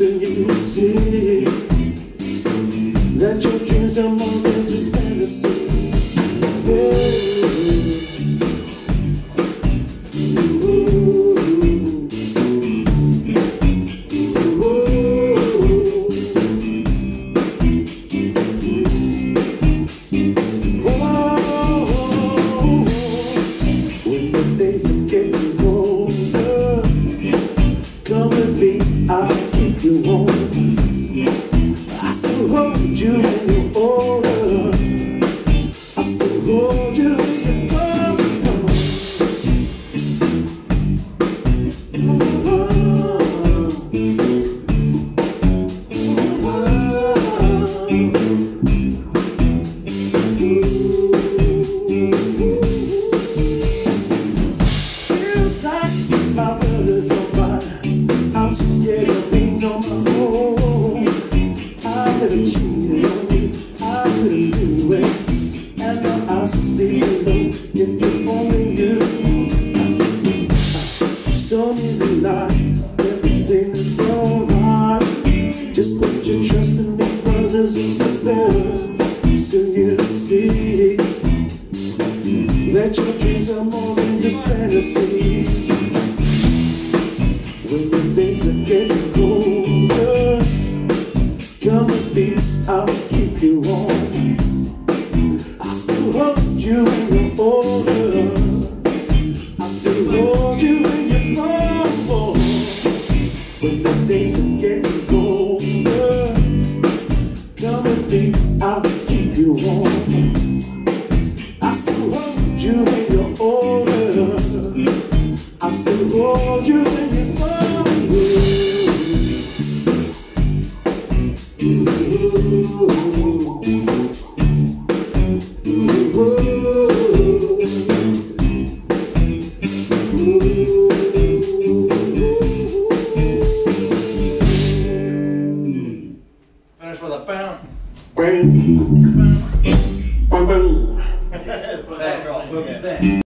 Soon you will see that your dreams are more than just fantasies. When the days are getting colder, come with me, I'll keep you warm. I still hold you when you're older. I still hold you when you're far gone. Feels like my world is on fire. I'm so scared of being on my own. I never cheated on you, I couldn't do it. And now I sleep alone if you only knew. Show me the light, everything is alright. Just put your trust in me, brothers and sisters. Soon you'll see that your dreams are more than just fantasies. When the days are getting colder, come with me, I'll keep you warm. I still hold you when you're older. I still hold you when you're far gone. When the days are getting colder, come with me, I'll keep you warm. I still hold you when you're older. I still hold you when you're far gone. Finish with a bounce. Bang, bang, bang. That girl,